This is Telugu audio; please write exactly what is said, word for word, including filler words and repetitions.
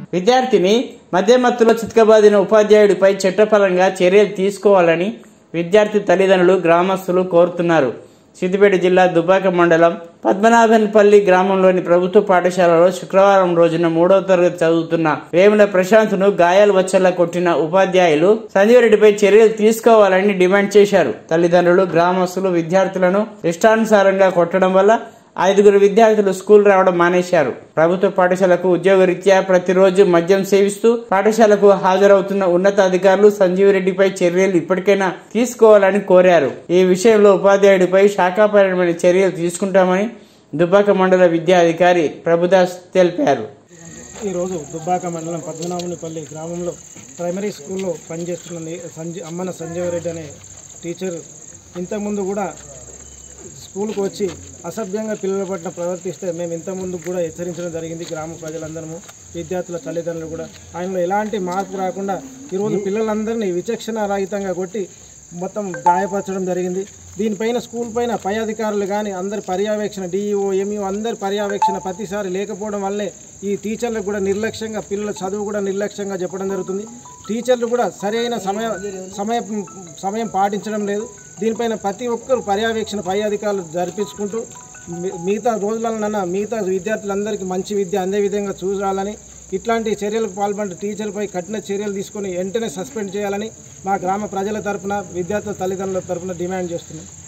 విద్యార్థిని మద్యమత్తులో చితకబాదిన ఉపాధ్యాయుడిపై చట్టపరంగా చర్యలు తీసుకోవాలని విద్యార్థి తల్లిదండ్రులు గ్రామస్తులు కోరుతున్నారు. సిద్దిపేట జిల్లా దుబ్బాక మండలం పద్మనాభన్పల్లి గ్రామంలోని ప్రభుత్వ పాఠశాలలో శుక్రవారం రోజున మూడవ తరగతి చదువుతున్న వేముల ప్రశాంత్ను గాయాలు వచ్చేలా కొట్టిన ఉపాధ్యాయులు సంజీవరెడ్డిపై చర్యలు తీసుకోవాలని డిమాండ్ చేశారు. తల్లిదండ్రులు గ్రామస్తులు విద్యార్థులను ఇష్టానుసారంగా కొట్టడం వల్ల ఐదుగురు విద్యార్థులు స్కూల్ రావడం మానేశారు. ప్రభుత్వ పాఠశాలకు ఉద్యోగరీత్యా ప్రతిరోజు మద్యం సేవిస్తూ పాఠశాలకు హాజరవుతున్న ఉన్నతాధికారులు సంజీవరెడ్డిపై చర్యలు ఇప్పటికైనా తీసుకోవాలని కోరారు. ఈ విషయంలో ఉపాధ్యాయుడిపై శాఖాపరమైన చర్యలు తీసుకుంటామని దుబ్బాక మండల విద్యాధికారి ప్రభుదాస్ తెలిపారు. ఈరోజు దుబ్బాక మండలం పద్మనాభునిపల్లి గ్రామంలో ప్రైమరీ స్కూల్లో పనిచేస్తున్న సంజీ అమ్మన సంజీవరెడ్డి అనే టీచర్ ఇంతకుముందు కూడా స్కూల్కి వచ్చి అసభ్యంగా పిల్లల పట్ల ప్రవర్తిస్తే మేము ఇంతకుముందు కూడా హెచ్చరించడం జరిగింది. గ్రామ ప్రజలందరము విద్యార్థుల తల్లిదండ్రులు కూడా ఆయనలో ఎలాంటి మార్పు రాకుండా ఈరోజు పిల్లలందరినీ విచక్షణ రహితంగా కొట్టి మొత్తం గాయపరచడం జరిగింది. దీనిపైన స్కూల్ పైన పై అధికారులు కానీ అందరి పర్యవేక్షణ డిఈఓ ఎంఈఓ అందరి పర్యవేక్షణ ప్రతిసారి లేకపోవడం వల్లే ఈ టీచర్లకు కూడా నిర్లక్ష్యంగా పిల్లల చదువు కూడా నిర్లక్ష్యంగా చెప్పడం జరుగుతుంది. టీచర్లు కూడా సరైన సమయ సమయం సమయం పాటించడం లేదు. దీనిపైన ప్రతి ఒక్కరు పర్యవేక్షణ పై అధికారులు జరిపించుకుంటూ మిగతా రోజులన్నా మిగతా విద్యార్థులందరికీ మంచి విద్య అందే విధంగా చూడాలని, ఇట్లాంటి చర్యలకు పాల్పడే టీచర్పై కఠిన చర్యలు తీసుకొని వెంటనే సస్పెండ్ చేయాలని మా గ్రామ ప్రజల తరఫున విద్యార్థుల తల్లిదండ్రుల తరఫున డిమాండ్ చేస్తున్నాం.